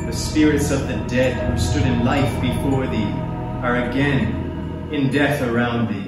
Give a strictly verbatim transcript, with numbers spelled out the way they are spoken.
The spirits of the dead who stood in life before thee are again in death around thee.